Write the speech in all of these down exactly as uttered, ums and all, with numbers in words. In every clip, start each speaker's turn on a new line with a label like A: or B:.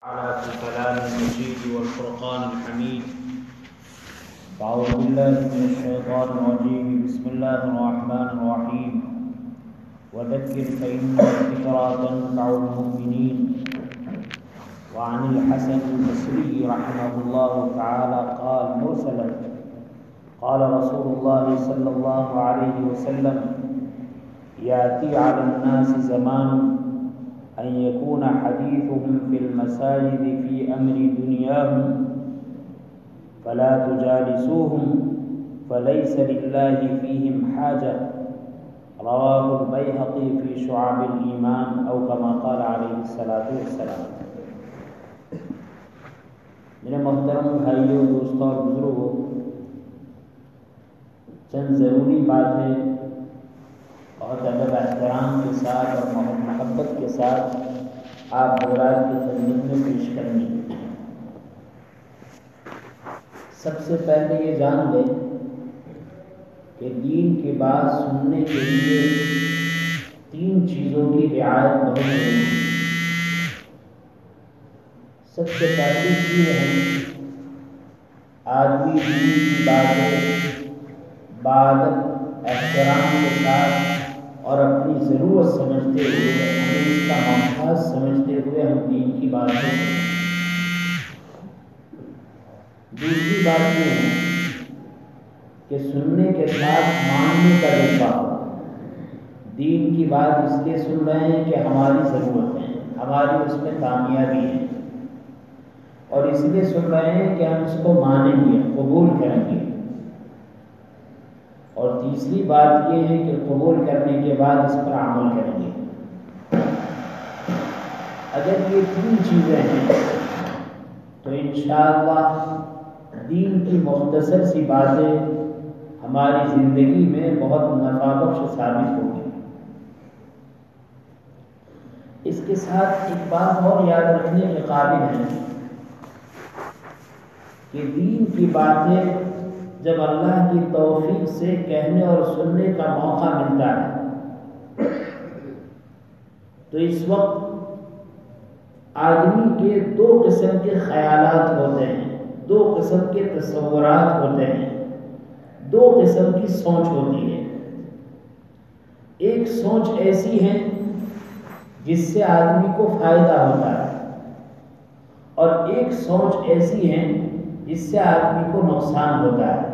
A: على في كلام المجيد والفرقان الحميد.
B: أعوذ بالله من الشيطان الرجيم. بسم الله الرحمن الرحيم. وذكر فإن الذكرى تنفع المؤمنين. وعن الحسن البصري رحمه الله تعالى قال مرسلا قال رسول الله صلى الله عليه وسلم: يأتي على الناس زمان أن يكون حديثهم في المساجد في أمر دنياهم فلا تجالسوهم فليس لله فيهم حاجة. رواه البيهقي في شعب الإيمان أو كما قال عليه الصلاة والسلام. میرے محترم بھائیوں، دوستوں اور بزرگوں، چند ضروری باتیں بہت ادب احترام کے ساتھ اور محبت کے ساتھ آپ حضرات کی خدمت میں پیش کرنی ہے۔ سب سے پہلے یہ جان لیں کہ دین کی بات سننے کے لیے تین چیزوں کی رعایت بہت ضروری ہے۔ سب سے پہلی چیز ہے آدمی دین کی باتیں بادت احترام کے ساتھ اور اپنی ضرورت سمجھتے ہوئے، ہمیں اس کا محتاج سمجھتے ہوئے ہم دین کی باتیں سنیں۔ دوسری بات یہ ہے کہ سننے کے ساتھ ماننے کا جذبہ ہو۔ دین کی بات اس لیے سن رہے ہیں کہ ہماری ضرورت ہے، ہماری اس میں کامیابی ہے، اور اس لیے سن رہے ہیں کہ ہم اس کو مانیں گے، قبول کریں گے۔ اور تیسری بات یہ ہے کہ قبول کرنے کے بعد اس پر عمل کریں گے۔ اگر یہ تین چیزیں ہیں تو انشاءاللہ دین کی مختصر سی باتیں ہماری زندگی میں بہت نفع بخش ثابت ہوگی۔ اس کے ساتھ ایک بات اور یاد رکھنے کے قابل ہے کہ دین کی باتیں جب اللہ کی توفیق سے کہنے اور سننے کا موقع ملتا ہے تو اس وقت آدمی کے دو قسم کے خیالات ہوتے ہیں، دو قسم کے تصورات ہوتے ہیں، دو قسم کی سوچ ہوتی ہے۔ ایک سوچ ایسی ہے جس سے آدمی کو فائدہ ہوتا ہے، اور ایک سوچ ایسی ہے جس سے آدمی کو نقصان ہوتا ہے۔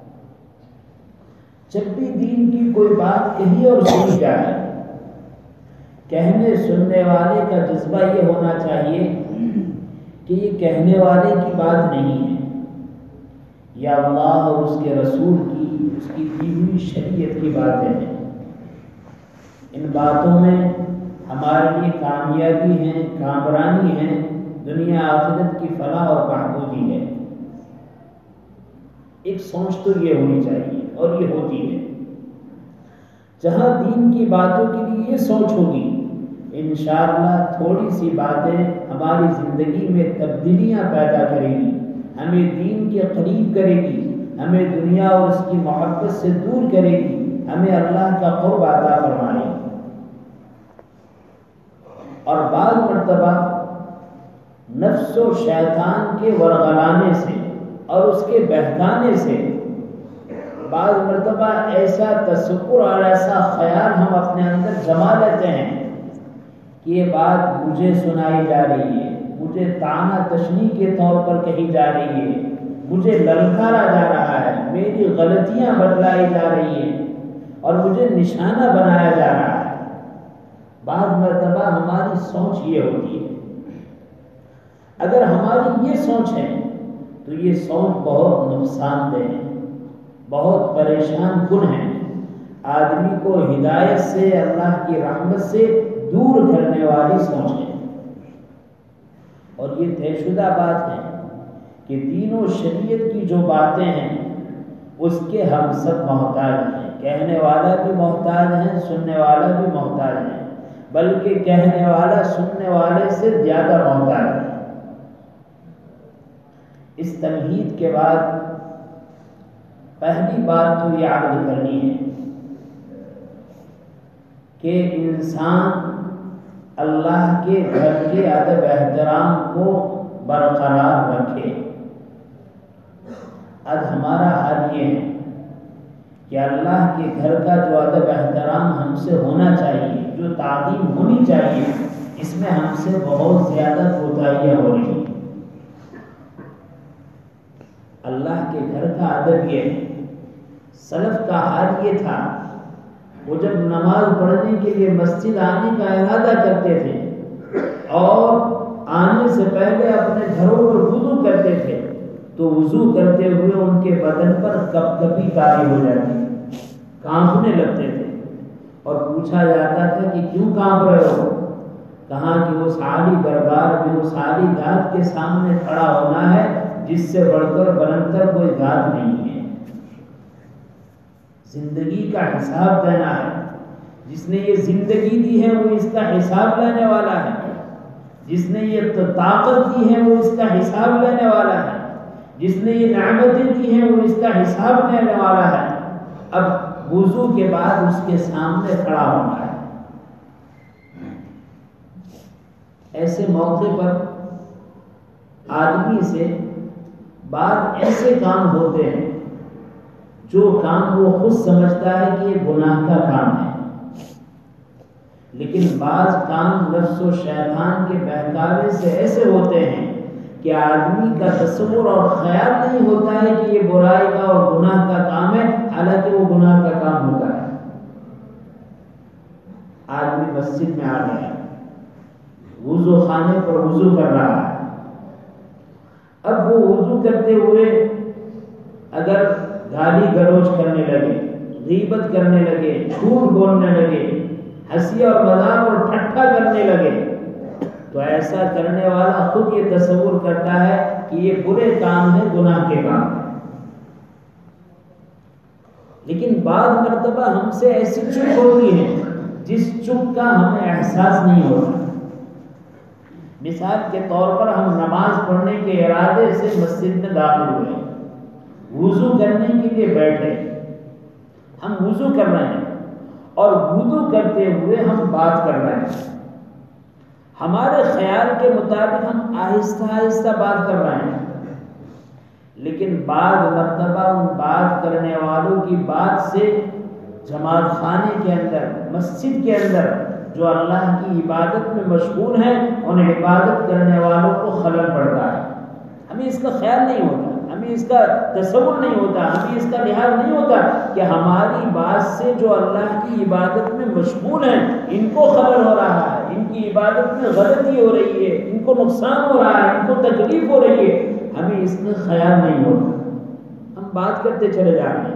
B: جب بھی دین کی کوئی بات کہی اور سنی جائے، کہنے سننے والے کا جذبہ یہ ہونا چاہیے کہ یہ کہنے والے کی بات نہیں ہے، یا اللہ اور اس کے رسول کی، اس کی دی ہوئی شریعت کی باتیں ہیں۔ ان باتوں میں ہمارے لیے کامیابی ہے، کامرانی ہے، دنیا آخرت کی فلاح اور بہبودی ہے۔ ایک سوچ تو یہ ہونی چاہیے، اور یہ ہوتی ہے۔ جہاں دین کی باتوں کے لیے یہ سوچ ہوگی، انشاءاللہ تھوڑی سی باتیں ہماری زندگی میں تبدیلیاں پیدا کرے گی، ہمیں دین کے قریب کرے گی، ہمیں دنیا اور اس کی محبت سے دور کرے گی، ہمیں اللہ کا قرب عطا فرمائے گی۔ اور بعض مرتبہ نفس و شیطان کے ورغلانے سے اور اس کے بہکانے سے بعض مرتبہ ایسا تصور اور ایسا خیال ہم اپنے اندر جما لیتے ہیں کہ یہ بات مجھے سنائی جا رہی ہے، مجھے طعنہ تشنیع کے طور پر کہی جا رہی ہے، مجھے للکارا جا رہا ہے، میری غلطیاں بتلائی جا رہی ہیں اور مجھے نشانہ بنایا جا رہا ہے۔ بعض مرتبہ ہماری سوچ یہ ہوتی ہے۔ اگر ہماری یہ سوچ ہے تو یہ سوچ بہت نقصان دہ ہے، بہت پریشان کن ہے، آدمی کو ہدایت سے، اللہ کی رحمت سے دور کرنے والی سوچ ہے۔ اور یہ طے شدہ بات ہے کہ دین و شریعت کی جو باتیں ہیں اس کے ہم سب محتاج ہیں، کہنے والا بھی محتاج ہے، سننے والا بھی محتاج ہے، بلکہ کہنے والا سننے والے سے زیادہ محتاج ہے۔ اس تمہید کے بعد پہلی بات تو یہ عقد کرنی ہے کہ انسان اللہ کے گھر کے ادب احترام کو برقرار رکھے۔ آج ہمارا حال یہ ہے کہ اللہ کے گھر کا جو ادب احترام ہم سے ہونا چاہیے، جو تعظیم ہونی چاہیے، اس میں ہم سے بہت زیادہ کوتاہیاں ہو رہی ہیں۔ اللہ کے گھر کا ادب یہ ہے، سلف کا حال یہ تھا، وہ جب نماز پڑھنے کے لیے مسجد آنے کا ارادہ کرتے تھے اور آنے سے پہلے اپنے گھروں پر وضو کرتے تھے تو وضو کرتے ہوئے ان کے بدن پر کپ کپی طاری ہو جاتی، کانپنے لگتے تھے، اور پوچھا جاتا تھا کہ کیوں کانپ رہے ہو؟ کہا کہ اس عالی دربار میں اس عالی ذات کے سامنے کھڑا ہونا ہے جس سے بڑھ کر بلندر کوئی ذات نہیں ہے۔ زندگی کا حساب دینا ہے، جس نے یہ زندگی دی ہے وہ اس کا حساب لینے والا ہے، جس نے یہ طاقت دی ہے وہ اس کا حساب لینے والا ہے، جس نے یہ نعمتیں دی ہیں وہ اس کا حساب لینے والا ہے۔ اب وضو کے بعد اس کے سامنے کھڑا ہونا ہے۔ ایسے موقع پر آدمی سے بعض ایسے کام ہوتے ہیں جو کام وہ خود سمجھتا ہے کہ یہ گناہ کا کام ہے، لیکن بعض کام نفس و شیطان کے بہکاوے سے ایسے ہوتے ہیں کہ آدمی کا تصور اور خیال نہیں ہوتا ہے کہ یہ برائی کا اور گناہ کا کام ہے، حالانکہ وہ گناہ کا کام ہوتا ہے۔ آدمی مسجد میں آ گیا، وضو خانے پر وضو کر رہا ہے، اب وہ وضو کرتے ہوئے اگر گالی گلوچ کرنے لگے، غیبت کرنے لگے، جھوٹ بولنے لگے، ہنسی اور مذاق اور ٹھٹھا کرنے لگے، تو ایسا کرنے والا خود یہ تصور کرتا ہے کہ یہ برے کام ہے، گناہ کے کام ہے۔ لیکن بعض مرتبہ ہم سے ایسی چپ ہوتی ہے جس چپ کا ہمیں احساس نہیں ہوتا۔ مثال کے طور پر ہم نماز پڑھنے کے ارادے سے مسجد میں داخل ہوئے، وضو کرنے کے لیے بیٹھے، ہم وضو کر رہے ہیں اور وضو کرتے ہوئے ہم بات کر رہے ہیں، ہمارے خیال کے مطابق ہم آہستہ آہستہ بات کر رہے ہیں، لیکن بعض مرتبہ ان بات کرنے والوں کی بات سے جماعت خانے کے اندر، مسجد کے اندر جو اللہ کی عبادت میں مشغول ہیں ان عبادت کرنے والوں کو خلل پڑتا ہے۔ ہمیں اس کا خیال نہیں ہوتا، ہمیں اس کا تصور نہیں ہوتا، ہمیں اس کا لحاظ نہیں ہوتا کہ ہماری بات سے جو اللہ کی عبادت میں مشغول ہیں ان کو خلل ہو رہا ہے، ان کی عبادت میں غلطی ہو رہی ہے، ان کو نقصان ہو رہا ہے، ان کو تکلیف ہو رہی ہے، ہمیں اس کا خیال نہیں ہوتا، ہم بات کرتے چلے جا رہے ہیں۔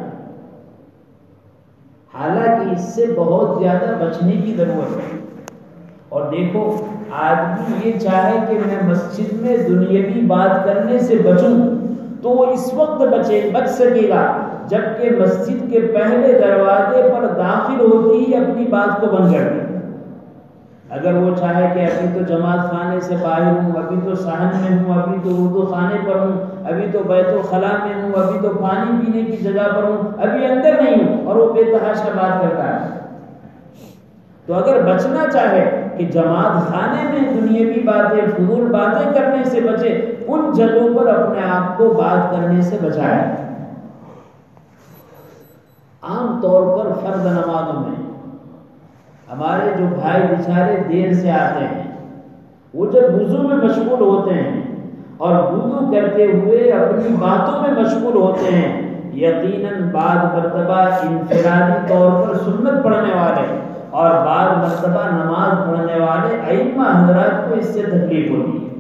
B: حالانکہ اس سے بہت زیادہ بچنے کی ضرورت ہے۔ اور دیکھو، آدمی یہ چاہے کہ میں مسجد میں دنیاوی بات کرنے سے بچوں تو وہ اس وقت بچے بچ سکے گا جبکہ مسجد کے پہلے دروازے پر داخل ہوتی ہی اپنی بات کو بند کر دے۔ اگر وہ چاہے کہ ابھی تو جماعت خانے سے باہر ہوں، ابھی تو صحن میں ہوں، ابھی تو اردو خانے پر ہوں، ابھی تو بیت الخلا میں ہوں، ابھی تو پانی پینے کی جگہ پر ہوں، ابھی اندر نہیں ہوں، اور وہ بے تحاشا بات کرتا ہے، تو اگر بچنا چاہے کہ جماعت خانے میں دنیاوی باتیں، فضول باتیں کرنے سے بچے، ان جگہوں پر اپنے آپ کو بات کرنے سے بچائے۔ عام طور پر فرض نمازوں میں ہمارے جو بھائی بیچارے دیر سے آتے ہیں، وہ جب وضو میں مشغول ہوتے ہیں اور وضو کرتے ہوئے اپنی باتوں میں مشغول ہوتے ہیں، یقیناً بعض مرتبہ انفرادی طور پر سنت پڑھنے والے اور بعض مرتبہ نماز پڑھنے والے ائمہ حضرات کو اس سے تکلیف ہوتی ہے۔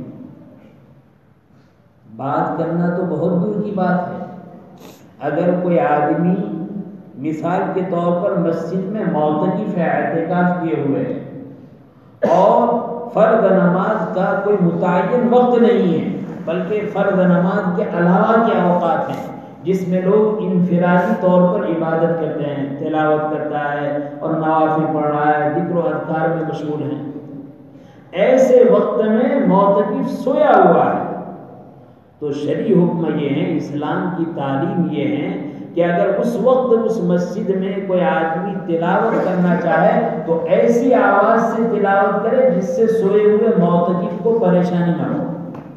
B: بات کرنا تو بہت دور کی بات ہے، اگر کوئی آدمی مثال کے طور پر مسجد میں معتکف ہے، اعتکاف کیے ہوئے ہے اور فرض نماز کا کوئی متعین وقت نہیں ہے بلکہ فرض نماز کے علاوہ کے اوقات ہیں جس میں لوگ انفرادی طور پر عبادت کرتے ہیں، تلاوت کرتا ہے اور نوافل پڑھ رہا ہے، ذکر و اذکار میں مشغول ہیں، ایسے وقت میں معتکف سویا ہوا ہے، تو شرعی حکم یہ ہے، اسلام کی تعلیم یہ ہے کہ اگر اس وقت اس مسجد میں کوئی آدمی تلاوت کرنا چاہے تو ایسی آواز سے تلاوت کرے جس سے سوئے ہوئے معتکف کو پریشانی نہ ہو۔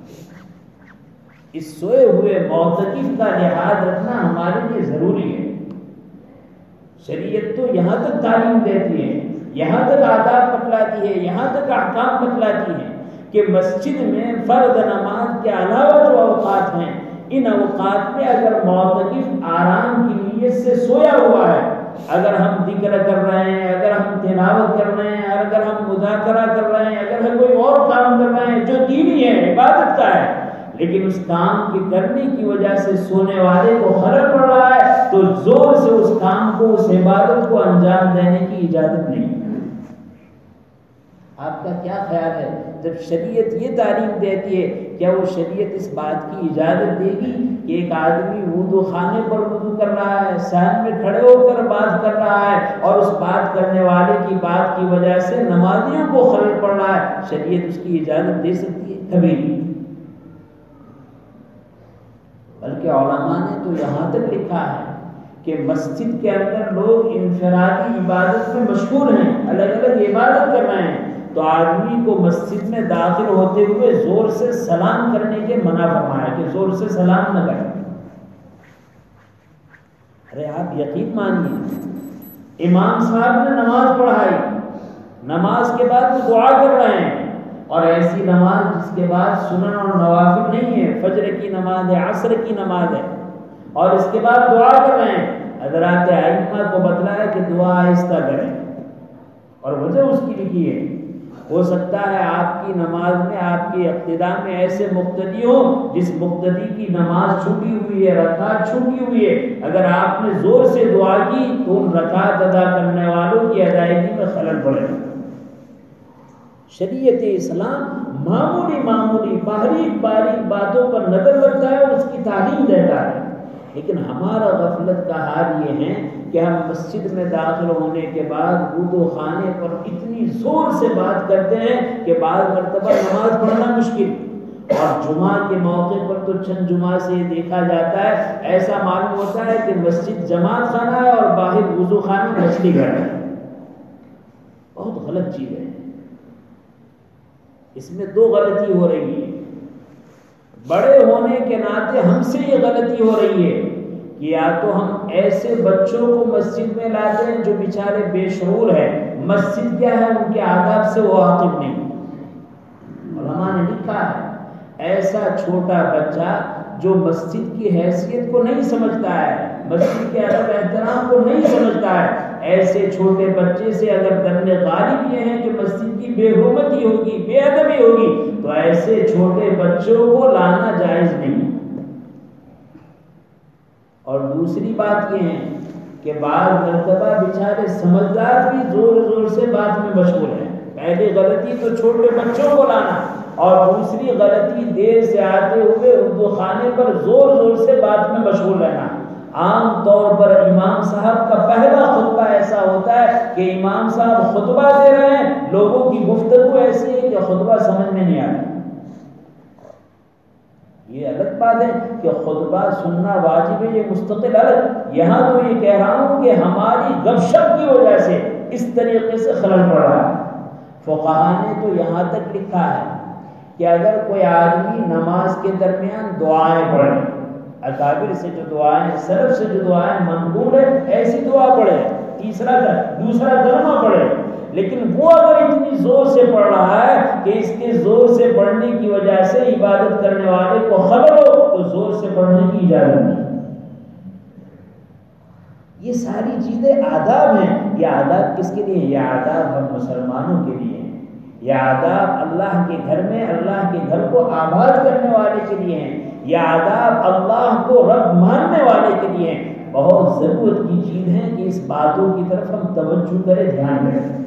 B: اس سوئے ہوئے معتکف کا لحاظ رکھنا ہمارے لیے ضروری ہے۔ شریعت تو یہاں تک تعلیم دیتی ہے، یہاں تک آداب بتلاتی ہے، یہاں تک احکام بتلاتی ہے کہ مسجد میں فرض نماز کے علاوہ جو اوقات ہیں، ان اوقات میں اگر معتکف آرام کی نیت سے سویا ہوا ہے، اگر ہم ذکر کر رہے ہیں، اگر ہم تلاوت کر رہے ہیں، اگر ہم مذاکرہ کر رہے ہیں، اگر ہم کوئی اور کام کر رہے ہیں جو دینی ہے، عبادت کا ہے، لیکن اس کام کے کرنے کی وجہ سے سونے والے کو خلل پڑ رہا ہے تو زور سے اس کام کو، اس عبادت کو انجام دینے کی اجازت نہیں۔ آپ کا کیا خیال ہے جب شریعت یہ تعلیم دیتی ہے، کیا وہ شریعت اس بات کی اجازت دے گی کہ ایک آدمی وضو خانے پر وضو کر رہا ہے، صحن میں کھڑے ہو کر بات کر رہا ہے اور اس بات کرنے والے کی بات کی وجہ سے نمازیوں کو خلل پڑ رہا ہے، شریعت اس کی اجازت دے سکتی ہے؟ کبھی نہیں۔ بلکہ علماء نے تو یہاں تک لکھا ہے کہ مسجد کے اندر لوگ انفرادی عبادت میں مشغول ہیں، الگ الگ عبادت کر رہے ہیں، تو آدمی کو مسجد میں داخل ہوتے ہوئے زور سے سلام کرنے کے منع فرمایا کہ زور سے سلام نہ کریں۔ ارے آپ یقین مانیے، امام صاحب نے نماز پڑھائی، نماز کے بعد وہ دعا کر رہے ہیں، اور ایسی نماز جس کے بعد سنن اور نوافل نہیں ہے، فجر کی نماز ہے، عصر کی نماز ہے، اور اس کے بعد دعا کر رہے ہیں۔ حضرات ائمہ کو بتلایا کہ دعا آہستہ کریں، اور وجہ اس کی لکھی ہے۔ ہو سکتا ہے آپ کی نماز میں، آپ کی اقتداء میں ایسے مقتدی ہو جس مقتدی کی نماز چھوٹی ہوئی ہے، رکعت چھوٹی ہوئی ہے، اگر آپ نے زور سے دعا کی تو ان رکعت ادا کرنے والوں کی ادائیگی میں خلل پڑے گا۔ شریعت اسلام معمولی معمولی باریک باریک باتوں پر نظر رکھتا ہے اور اس کی تعلیم دیتا ہے، لیکن ہمارا غفلت کا حال یہ ہے کہ ہم مسجد میں داخل ہونے کے بعد وضو خانے پر اتنی زور سے بات کرتے ہیں کہ بعض مرتبہ نماز پڑھنا مشکل، اور جمعہ کے موقع پر تو چند جمعہ سے دیکھا جاتا ہے، ایسا معلوم ہوتا ہے کہ مسجد جماعت خانہ ہے اور باہر وضو خانہ مچھلی گھر ہے۔ بہت غلط چیز ہے، اس میں دو غلطی ہو رہی ہے۔ بڑے ہونے کے ناطے ہم سے یہ غلطی ہو رہی ہے کہ یا تو ہم ایسے بچوں کو مسجد میں لاتے ہیں جو بیچارے بے شعور ہیں، مسجد کیا ہے ان کے آداب سے وہ واقف نہیں۔ علماء نے لکھا ہے ایسا چھوٹا بچہ جو مسجد کی حیثیت کو نہیں سمجھتا ہے، مسجد کے ادب احترام کو نہیں سمجھتا ہے، ایسے چھوٹے بچے سے اگر درن غالب یہ ہے کہ مسجد کی بے حرمتی ہوگی، بے ادبی ہوگی، تو ایسے چھوٹے بچوں کو لانا جائز نہیں۔ اور دوسری بات یہ ہے کہ بعض مرتبہ بیچارے سمجھدار بھی زور زور سے بات میں مشغول ہیں۔ پہلی غلطی تو چھوٹے بچوں کو لانا، اور دوسری غلطی دیر سے آتے ہوئے اردو خانے پر زور زور سے بات میں مشغول رہنا۔ عام طور پر امام صاحب کا پہلا خطبہ ایسا ہوتا ہے کہ امام صاحب خطبہ دے رہے ہیں، لوگوں کی گفتگو ایسی ہے کہ خطبہ سمجھ میں نہیں آتا۔ یہ الگ بات ہے کہ خطبہ سننا واجب ہے، یہ مستقل الگ۔ یہاں تو یہ کہہ رہا ہوں کہ ہماری گپ شپ کی وجہ سے اس طریقے سے خلل پڑ رہا ہے۔ فقہاء نے تو یہاں تک لکھا ہے کہ اگر کوئی آدمی نماز کے درمیان دعائیں پڑھے، اکابر سے جو دعائیں، سلف سے جو دعائیں منقول ہے، ایسی دعا پڑھے، تیسرا دوسرا کلمہ پڑھے، لیکن وہ اگر اتنی زور سے پڑھ رہا ہے کہ اس کے زور سے پڑھنے کی وجہ سے عبادت کرنے والے کو خبر ہو تو زور سے پڑھنے کی اجازت نہیں۔ یہ ساری چیزیں آداب ہیں۔ یہ آداب کس کے لیے؟ یہ آداب ہم مسلمانوں کے لیے ہیں، یہ آداب اللہ کے گھر میں، اللہ کے گھر کو آباد کرنے والے کے لیے ہیں، یہ آداب اللہ کو رب ماننے والے کے لیے ہیں۔ بہت ضرورت کی چیز ہے کہ اس باتوں کی طرف ہم توجہ کریں، دھیان رکھیں۔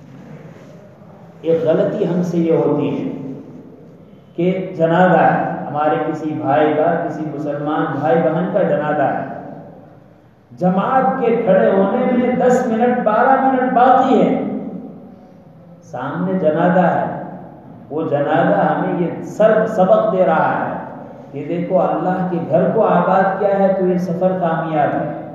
B: ایک غلطی ہم سے یہ ہوتی ہے کہ جنازہ ہے ہمارے کسی بھائی کا، کسی مسلمان بھائی بہن کا جنازہ ہے، جماعت کے کھڑے ہونے میں دس منٹ بارہ منٹ باقی ہے، سامنے جنازہ ہے، وہ جنازہ ہمیں یہ سر سبق دے رہا ہے کہ دیکھو اللہ کے گھر کو آباد کیا ہے تو یہ سفر کامیاب ہے۔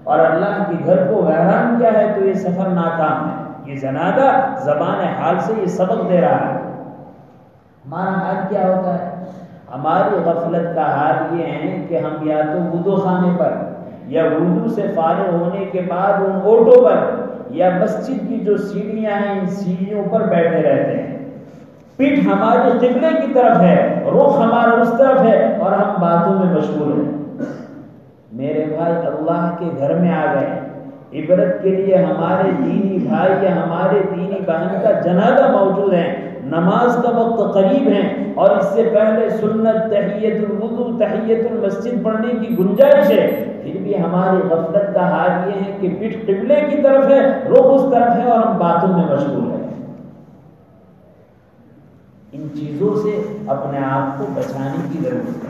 B: اور اللہ کے گھر کو ویران کیا ہے تو یہ سفر ناکام ہے۔ یہ زنادہ زبان حال سے یہ سبق دے رہا ہے۔ ہمارا حال کیا ہوتا ہے؟ ہماری غفلت کا حال یہ ہے کہ ہم یا تو وضو خانے پر یا وضو سے فارغ ہونے کے بعد ان اوٹوں پر یا مسجد کی جو سیڑھیاں ہیں ان سیڑھیوں پر بیٹھے رہتے ہیں، پیٹھ ہماری قبلے کی طرف ہے، رخ ہمارا اس طرف ہے اور ہم باتوں میں مشغول ہیں۔ میرے بھائی اللہ کے گھر میں آ گئے، عبرت کے لیے ہمارے دینی بھائی یا ہمارے دینی بہن کا جنازہ موجود ہے، نماز کا وقت قریب ہے اور اس سے پہلے سنت تحیت الوضو تحیت المسجد پڑھنے کی گنجائش ہے، پھر بھی ہماری غفلت کا حال یہ ہے کہ پیٹھ قبلے کی طرف ہے، رخ اس طرف ہے اور ہم باتوں میں مشغول ہیں۔ ان چیزوں سے اپنے آپ کو بچانے کی ضرورت ہے۔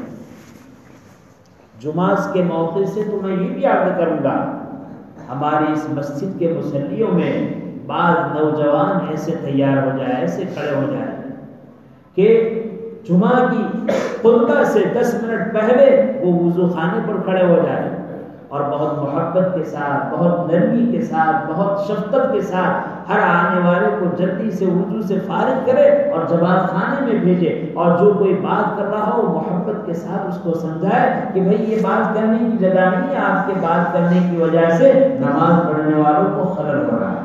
B: جمعہ کے موقع سے تو میں یہ بھی عرض کروں گا، ہماری اس مسجد کے مصلیوں میں بعض نوجوان ایسے تیار ہو جائے، ایسے کھڑے ہو جائے کہ جمعہ کی خطبہ سے دس منٹ پہلے وہ وضو خانے پر کھڑے ہو جائے اور بہت محبت کے ساتھ، بہت نرمی کے ساتھ، بہت شفقت کے ساتھ ہر آنے والے کو جلدی سے وضو سے فارغ کرے اور جماعت خانے میں بھیجے، اور جو کوئی بات کر رہا ہو محبت کے ساتھ اس کو سمجھائے کہ بھئی یہ بات کرنے کی جگہ نہیں ہے، آپ کے بات کرنے کی وجہ سے نماز پڑھنے والوں کو خلل ہو رہا ہے۔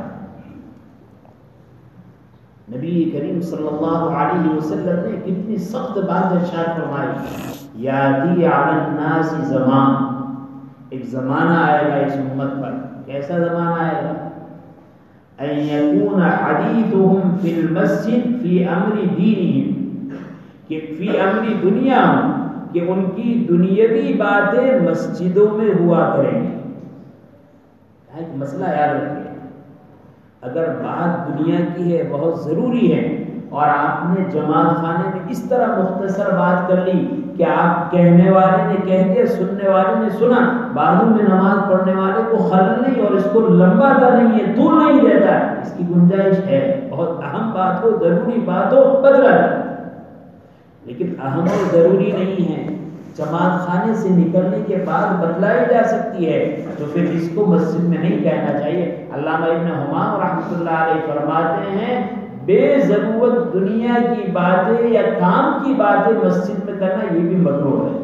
B: نبی کریم صلی اللہ علیہ وسلم نے کتنی سخت بات ارشاد فرمائی، یاتی علی الناس زمان، ایک زمانہ آئے گا اس امت پر، کیسا زمانہ آئے گا؟ ان یکون حدیثهم فی المسجد فی امر دینہم، کہ فی امر دنیا، کہ ان کی دنیاوی باتیں مسجدوں میں ہوا کریں گی۔ ایک مسئلہ یاد رکھیے، اگر بات دنیا کی ہے بہت ضروری ہے اور آپ نے جماعت خانے میں اس طرح مختصر بات کر لی کہ آپ کہنے والے نے کہہ دیا، سننے والے نے سنا، بعدوں میں نماز پڑھنے والے کو خلل نہیں اور اس کو لمبا تھا نہیں ہے، طول نہیں دیتا، اس کی گنجائش ہے۔ بہت اہم بات ہو، ضروری بات ہو، بدلا جائے، لیکن اہم اور ضروری نہیں ہے، جماعت خانے سے نکلنے کے بعد بتلائی جا سکتی ہے، تو پھر اس کو مسجد میں نہیں کہنا چاہیے۔ علامہ ابن حمام رحمۃ اللہ علیہ فرماتے ہیں بے ضرورت دنیا کی باتیں یا کام کی باتیں مسجد میں کرنا یہ بھی مکروہ ہے۔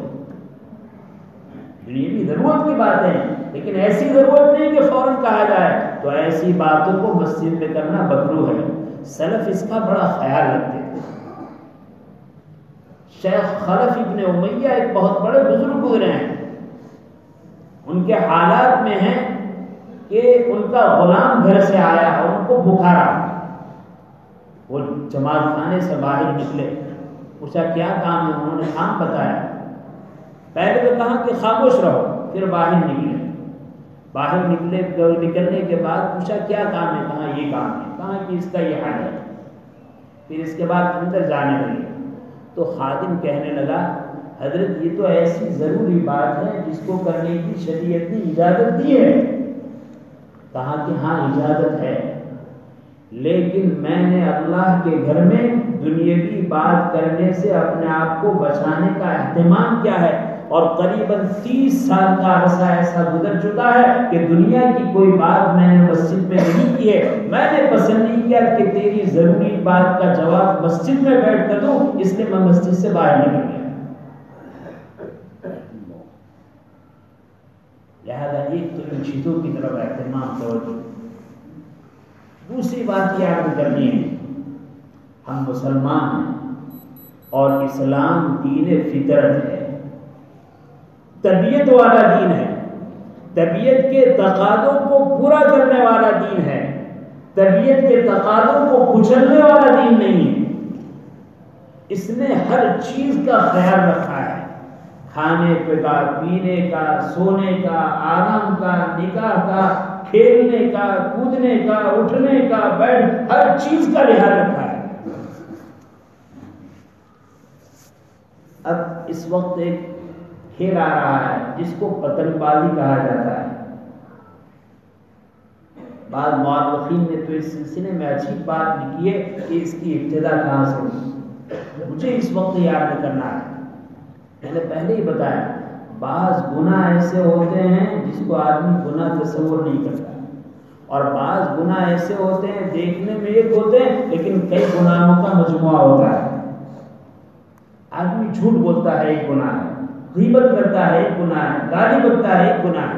B: یہ بھی ضرورت کی باتیں ہیں لیکن ایسی ضرورت نہیں کہ فوراً کہا جائے، تو ایسی باتوں کو مسجد میں کرنا مکروہ ہے۔ سلف اس کا بڑا خیال رکھتے تھے۔ شیخ خلف ابن امیہ ایک بہت بڑے بزرگ گزرے ہیں، ان کے حالات میں ہیں کہ ان کا غلام گھر سے آیا اور ان کو بخارا، وہ جماعت خانے سے باہر نکلے، پوچھا کیا کام ہے، انہوں نے کام بتایا، پہلے تو کہا کہ خاموش رہو، پھر باہر نکلے، باہر نکلے نکلنے کے بعد پوچھا کیا کام ہے، کہا یہ کام ہے، کہا کہ اس کا یہ حال ہے، پھر اس کے بعد اندر جانے لگے تو خادم کہنے لگا حضرت یہ تو ایسی ضروری بات ہے جس کو کرنے کی شریعت نے اجازت دی ہے، کہا کہ ہاں اجازت ہے، لیکن میں نے اللہ کے گھر میں دنیاوی بات کرنے سے اپنے آپ کو بچانے کا اہتمام کیا ہے، اور قریباً تیس سال کا عرصہ ایسا گزر چکا ہے کہ دنیا کی کوئی بات میں نے مسجد میں نہیں کی ہے، میں نے پسند نہیں کیا کہ تیری ضروری بات کا جواب مسجد میں بیٹھ کر دوں، اس لیے میں مسجد سے باہر نکل گیا۔ لہذا ایک تو ان چیزوں کی طرف اہتمام توجہ۔ دوسری بات یہ عرض کرنی ہے، ہم مسلمان ہیں اور اسلام دین فطرت ہے، طبیعت والا دین ہے، طبیعت کے تقاضوں کو پورا کرنے والا دین ہے، طبیعت کے تقاضوں کو کچلنے والا دین نہیں ہے۔ اس نے ہر چیز کا خیال رکھا ہے، کھانے کا، پینے کا، سونے کا، آرام کا، نکاح کا، کھیلنے کا، کودنے کا، اٹھنے کا، بیٹھ، ہر چیز کا لحاظ رکھا ہے۔ اب اس وقت ایک کھیل آ رہا ہے جس کو پتنگ بازی کہا جاتا ہے، بعض مورخین نے تو اس سلسلے میں اچھی بات لکھی ہے کہ اس کی ابتدا کہاں سے ہوئی، مجھے اس وقت یاد کرنا ہے، میں نے پہلے ہی بتایا بعض گناہ ایسے ہوتے ہیں جس کو آدمی گناہ تصور نہیں کرتا، اور بعض گناہ ایسے ہوتے ہیں دیکھنے میں ایک ہوتے ہیں لیکن کئی گناہوں کا مجموعہ ہوتا ہے۔ آدمی جھوٹ بولتا ہے ایک گناہ ہے، غیبت کرتا ہے ایک گناہ ہے، گالی بکتا ہے ایک گناہ ہے،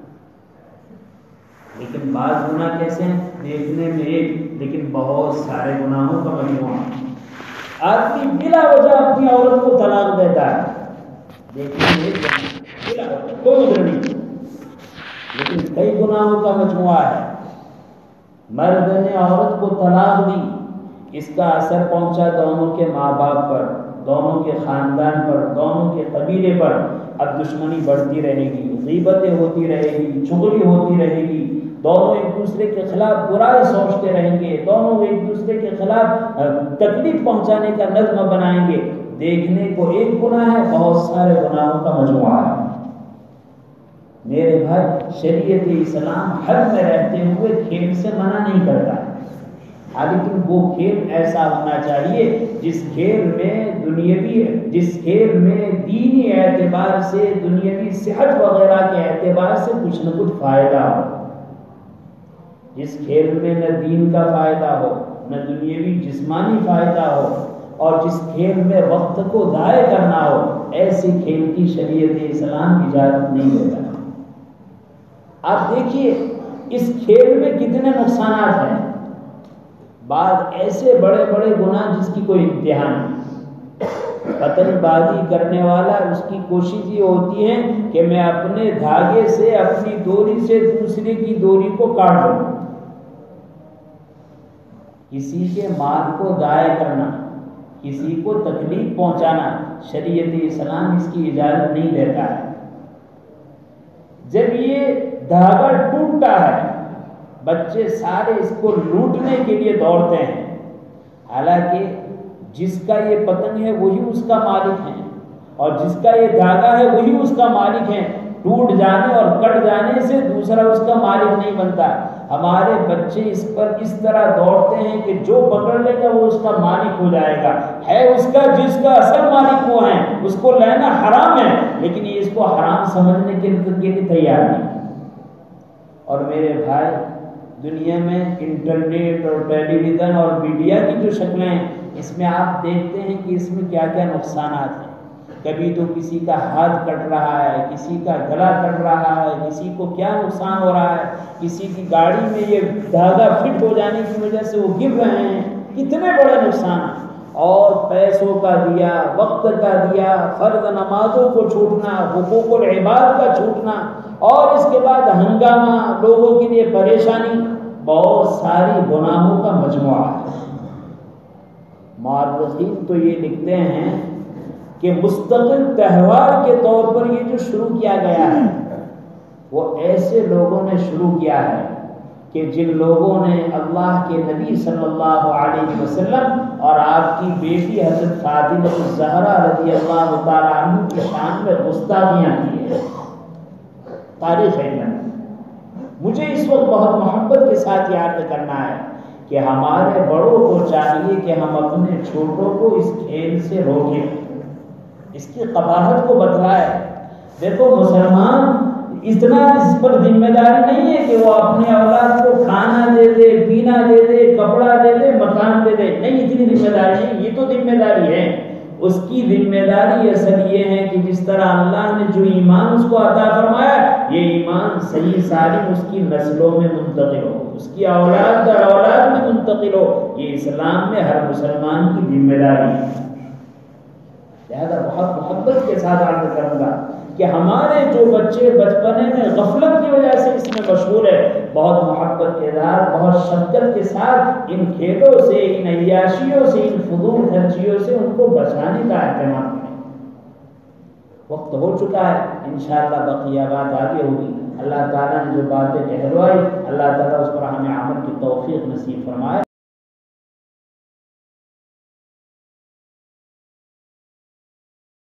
B: لیکن بعض گناہ کیسے ہیں دیکھنے میں ایک لیکن بہت سارے گناہوں کا مجموعہ۔ آدمی بلا وجہ اپنی عورت کو طلاق دیتا ہے، دیکھنے میں ایک بلا وجہ کوئی عذر نہیں، لیکن کئی گناہوں کا مجموعہ ہے۔ مرد نے عورت کو طلاق دی، اس کا اثر پہنچا دونوں کے ماں باپ پر، دونوں کے خاندان پر، دونوں کے قبیلے پر۔ اب دشمنی بڑھتی رہے گی، غیبتیں ہوتی رہے گی، چغلی ہوتی رہے گی، دونوں ایک دوسرے کے خلاف برائی سوچتے رہیں گے، دونوں ایک دوسرے کے خلاف تکلیف پہنچانے کا نظم بنائیں گے۔ دیکھنے کو ایک گناہ ہے، بہت سارے گناہوں کا مجموعہ ہے۔ میرے بھائی، شریعت اسلام حد میں رہتے ہوئے کھیل سے منع نہیں کرتا، لیکن وہ کھیل ایسا ہونا چاہیے جس کھیل میں دنیاوی جس کھیل میں دینی اعتبار سے، دنیاوی صحت وغیرہ کے اعتبار سے کچھ نہ کچھ فائدہ ہو، جس کھیل میں نہ دین کا فائدہ ہو نہ دنیاوی جسمانی فائدہ ہو، اور جس کھیل میں وقت کو ضائع کرنا ہو، ایسے کھیل کی شریعت اسلام اجازت نہیں دیتا۔ آپ دیکھیے اس کھیل میں کتنے نقصانات ہیں، بعض ایسے بڑے بڑے گناہ جس کی کوئی انتہا نہیں۔ پتنگ بازی کرنے والا اس کی کوشش یہ ہوتی ہے کہ میں اپنے دھاگے سے، اپنی ڈوری سے دوسرے کی ڈوری کو کاٹ دوں۔ کسی کے مال کو ضائع کرنا، کسی کو تکلیف پہنچانا، شریعت اسلام اس کی اجازت نہیں دیتا ہے۔ جب یہ دھاگا ٹوٹتا ہے، بچے سارے اس کو لوٹنے کے لیے دوڑتے ہیں، حالانکہ جس کا یہ پتنگ ہے وہی اس کا مالک ہے، اور جس کا یہ دھاگا ہے وہی اس کا مالک ہے۔ ٹوٹ جانے اور کٹ جانے سے دوسرا اس کا مالک نہیں بنتا۔ ہمارے بچے اس پر اس طرح دوڑتے ہیں کہ جو پکڑ لے گا وہ اس کا مالک ہو جائے گا، ہے اس کا جس کا اصل مالک وہ ہے، اس کو لینا حرام ہے، لیکن یہ اس کو حرام سمجھنے کے لیے تیار نہیں۔ اور میرے بھائی، دنیا میں انٹرنیٹ اور ٹیلی ویژن اور میڈیا کی جو شکلیں ہیں، اس میں آپ دیکھتے ہیں کہ اس میں کیا کیا نقصانات ہیں۔ کبھی تو کسی کا ہاتھ کٹ رہا ہے، کسی کا گلا کٹ رہا ہے، کسی کو کیا نقصان ہو رہا ہے، کسی کی گاڑی میں یہ دھاگا فٹ ہو جانے کی وجہ سے وہ گر رہے ہیں، کتنے بڑے نقصان ہیں۔ اور پیسوں کا دیا، وقت کا دیا، فرض نمازوں کو چھوٹنا، حقوق العباد کا چھوٹنا، اور اس کے بعد ہنگامہ، لوگوں کے لیے پریشانی، بہت ساری گناہوں کا مجموعہ ہے۔ مورخین تو یہ لکھتے ہیں کہ مستقل تہوار کے طور پر یہ جو شروع کیا گیا ہے وہ ایسے لوگوں نے شروع کیا ہے کہ جن لوگوں نے اللہ کے نبی صلی اللہ علیہ وسلم اور آپ کی بیٹی حضرت فاطمہ الزہرا رضی اللہ تعالیٰ عنہ کی شان میں گستاخیاں کی ہے۔ تاریخ ہے میں مجھے اس وقت بہت محبت کے ساتھ یاد کرنا ہے کہ ہمارے بڑوں کو چاہیے کہ ہم اپنے چھوٹوں کو اس کھیل سے روکیں، اس کی قباحت کو بتلائے۔ دیکھو، مسلمان اتنا اس پر ذمہ داری نہیں ہے کہ وہ اپنے اولاد کو کھانا دے دے، پینا دے دے، کپڑا دے دے، مکان دے دے، نہیں، اتنی ذمہ داری نہیں، یہ تو ذمہ داری ہے۔ اس کی ذمہ داری اصل یہ ہے کہ جس طرح اللہ نے جو ایمان اس کو عطا فرمایا، یہ ایمان صحیح سالم اس کی نسلوں میں منتقل ہو، اس کی اولاد در اولاد میں منتقل ہو۔ یہ اسلام میں ہر مسلمان کی ذمہ داری ہے۔ لہذا بہت محبت کے ساتھ عرض کروں گا کہ ہمارے جو بچے بچپنے میں غفلت کی وجہ سے اس میں مشغول ہے، بہت محبت کے ساتھ، بہت شفقت کے ساتھ ان کھیلوں سے، ان عیاشیوں سے، ان فضول خرچیوں سے ان کو بچانے کا اہتمام کریں۔ وقت ہو چکا ہے، انشاءاللہ بقیہ بات آگے ہوگی۔ اللہ تعالیٰ نے جو باتیں کہلوائی، اللہ تعالیٰ اس پر ہمیں عمل کی توفیق نصیب فرمائے۔